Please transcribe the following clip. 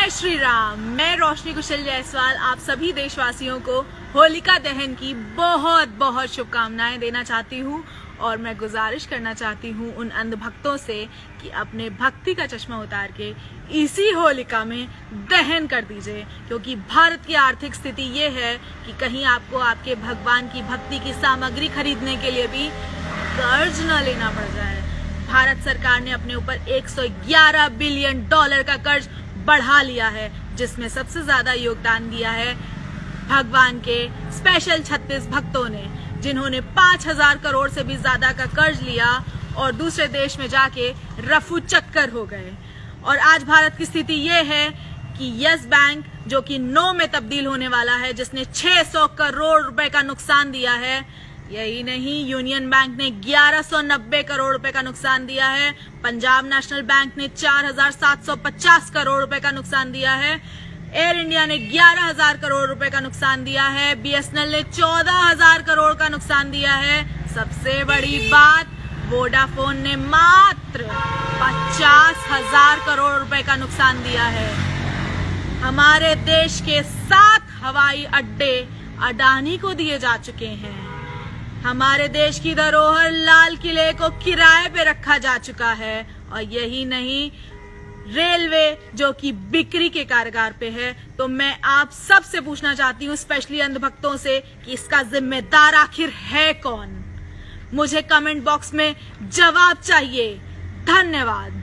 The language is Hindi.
जय श्री राम। मैं रोशनी कुशल जायसवाल आप सभी देशवासियों को होलिका दहन की बहुत बहुत शुभकामनाएं देना चाहती हूँ और मैं गुजारिश करना चाहती हूँ उन अंधभक्तों से कि अपने भक्ति का चश्मा उतार के इसी होलिका में दहन कर दीजिए, क्योंकि भारत की आर्थिक स्थिति ये है कि कहीं आपको आपके भगवान की भक्ति की सामग्री खरीदने के लिए भी कर्ज न लेना पड़ जाए। भारत सरकार ने अपने ऊपर 111 बिलियन डॉलर का कर्ज बढ़ा लिया है, जिसमें सबसे ज्यादा योगदान दिया है भगवान के स्पेशल 36 भक्तों ने, जिन्होंने 5000 करोड़ से भी ज्यादा का कर्ज लिया और दूसरे देश में जाके रफू चक्कर हो गए। और आज भारत की स्थिति ये है कि यस बैंक जो कि 9 में तब्दील होने वाला है, जिसने 600 करोड़ रुपए का नुकसान दिया है, यही नहीं यूनियन बैंक ने 1190 करोड़ रुपए का नुकसान दिया है, पंजाब नेशनल बैंक ने 4750 करोड़ रुपए का नुकसान दिया है, एयर इंडिया ने 11000 करोड़ रुपए का नुकसान दिया है, बीएसएनएल ने 14000 करोड़ का नुकसान दिया है। सबसे बड़ी बात, वोडाफोन ने मात्र 50,000 करोड़ रुपए का नुकसान दिया है। हमारे देश के 7 हवाई अड्डे अडानी को दिए जा चुके हैं। हमारे देश की धरोहर लाल किले को किराए पे रखा जा चुका है। और यही नहीं, रेलवे जो कि बिक्री के कारोबार पे है। तो मैं आप सब से पूछना चाहती हूँ, स्पेशली अंधभक्तों से, कि इसका जिम्मेदार आखिर है कौन? मुझे कमेंट बॉक्स में जवाब चाहिए। धन्यवाद।